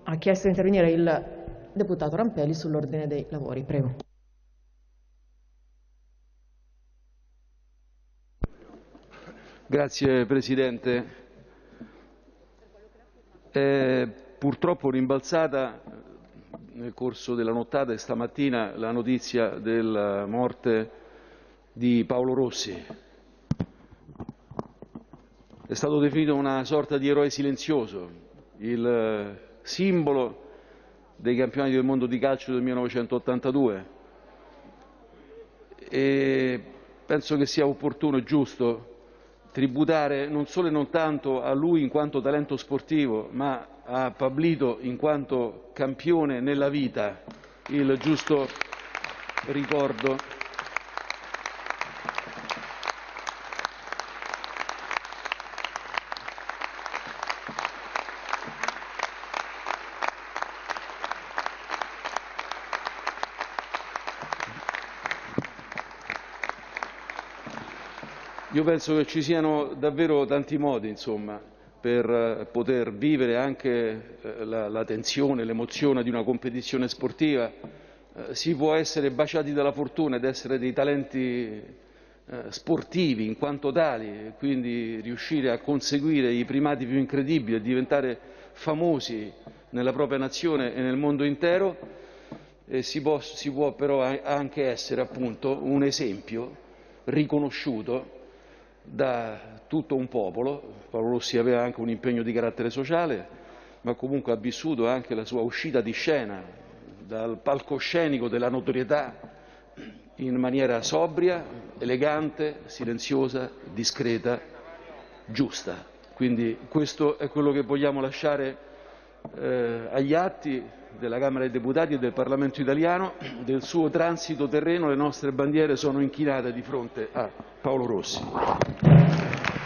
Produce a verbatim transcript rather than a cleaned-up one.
Ha chiesto di intervenire il deputato Rampelli sull'ordine dei lavori. Prego. Grazie Presidente. È purtroppo rimbalzata nel corso della nottata e stamattina la notizia della morte di Paolo Rossi. È stato definito una sorta di eroe silenzioso, il simbolo dei campionati del mondo di calcio del millenovecentottantadue, e penso che sia opportuno e giusto tributare non solo e non tanto a lui in quanto talento sportivo, ma a Pablito in quanto campione nella vita il giusto ricordo. Io penso che ci siano davvero tanti modi, insomma, per poter vivere anche la, la tensione, l'emozione di una competizione sportiva. Eh, si può essere baciati dalla fortuna ed essere dei talenti eh, sportivi in quanto tali, e quindi riuscire a conseguire i primati più incredibili e diventare famosi nella propria nazione e nel mondo intero. E si può, si può però anche essere appunto un esempio riconosciuto da tutto un popolo. Paolo Rossi aveva anche un impegno di carattere sociale, ma comunque ha vissuto anche la sua uscita di scena dal palcoscenico della notorietà in maniera sobria, elegante, silenziosa, discreta, giusta. Quindi questo è quello che vogliamo lasciare eh, agli atti della Camera dei Deputati e del Parlamento italiano. Del suo transito terreno le nostre bandiere sono inchinate di fronte a Paolo Rossi.